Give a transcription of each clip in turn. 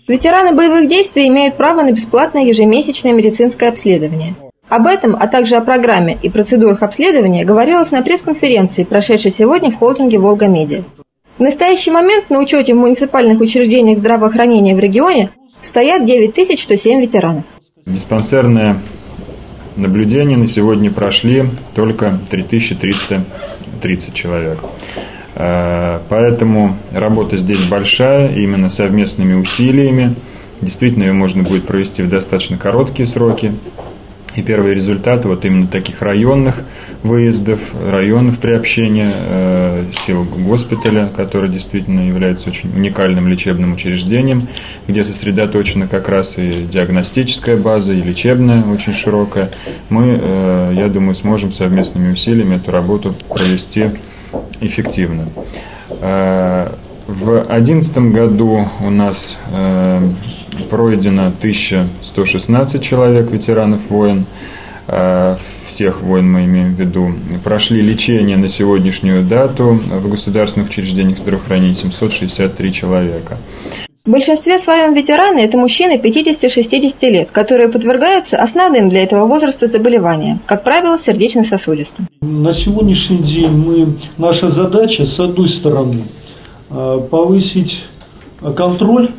Ветераны боевых действий имеют право на бесплатное ежемесячное медицинское обследование. Об этом, а также о программе и процедурах обследования говорилось на пресс-конференции, прошедшей сегодня в холдинге «Волга-Медиа». В настоящий момент на учете в муниципальных учреждениях здравоохранения в регионе стоят 9107 ветеранов. Диспансерное наблюдение на сегодня прошли только 3330 человек. Поэтому работа здесь большая, именно совместными усилиями. Действительно, ее можно будет провести в достаточно короткие сроки. И первые результаты вот именно таких районных выездов, районов приобщения сил госпиталя, который действительно является очень уникальным лечебным учреждением, где сосредоточена как раз и диагностическая база, и лечебная очень широкая. Мы, я думаю, сможем совместными усилиями эту работу провести эффективно. В 2011 году у нас пройдено 1116 человек, ветеранов войн, всех войн мы имеем в виду. Прошли лечение на сегодняшнюю дату в государственных учреждениях здравоохранения 763 человека. В большинстве своем ветераны – это мужчины 50-60 лет, которые подвергаются основным для этого возраста заболеваниям, как правило, сердечно-сосудистым. На сегодняшний день наша задача, с одной стороны, повысить контроль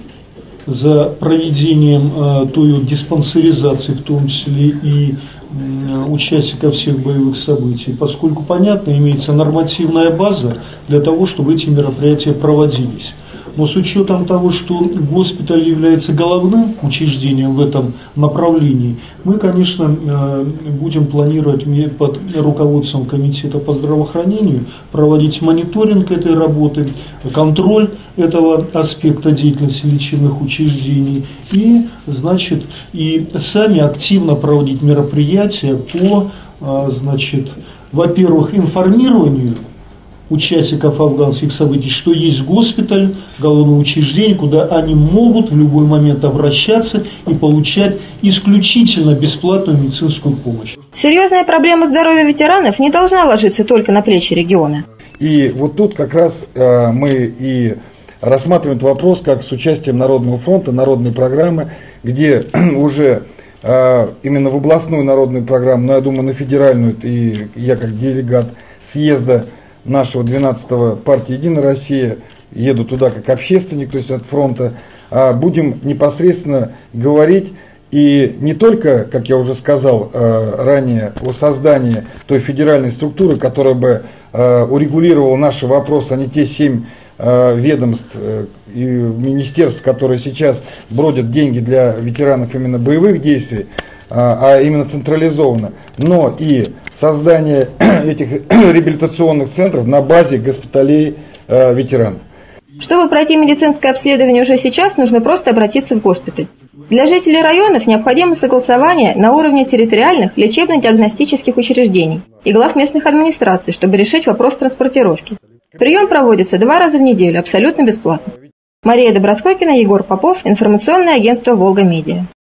за проведением той диспансеризации, в том числе и участников всех боевых событий, поскольку, понятно, имеется нормативная база для того, чтобы эти мероприятия проводились. Но с учетом того, что госпиталь является головным учреждением в этом направлении, мы, конечно, будем планировать под руководством Комитета по здравоохранению проводить мониторинг этой работы, контроль этого аспекта деятельности лечебных учреждений и, значит, и сами активно проводить мероприятия по, значит, во-первых, информированию участников афганских событий, что есть госпиталь, головное учреждение, куда они могут в любой момент обращаться и получать исключительно бесплатную медицинскую помощь. Серьезная проблема здоровья ветеранов не должна ложиться только на плечи региона. И вот тут как раз мы и рассматриваем этот вопрос как с участием Народного фронта, народной программы, где уже именно в областную народную программу, но я думаю на федеральную, и я как делегат съезда нашего 12-го партии «Единая Россия», еду туда как общественник, то есть от фронта, будем непосредственно говорить и не только, как я уже сказал ранее, о создании той федеральной структуры, которая бы урегулировала наши вопросы, а не те 7 ведомств и министерств, которые сейчас бродят деньги для ветеранов именно боевых действий, а именно централизованно, но и создание этих реабилитационных центров на базе госпиталей ветеранов. Чтобы пройти медицинское обследование уже сейчас, нужно просто обратиться в госпиталь. Для жителей районов необходимо согласование на уровне территориальных лечебно-диагностических учреждений и глав местных администраций, чтобы решить вопрос транспортировки. Прием проводится 2 раза в неделю, абсолютно бесплатно. Мария Доброскокина, Егор Попов, информационное агентство «Волга-Медиа».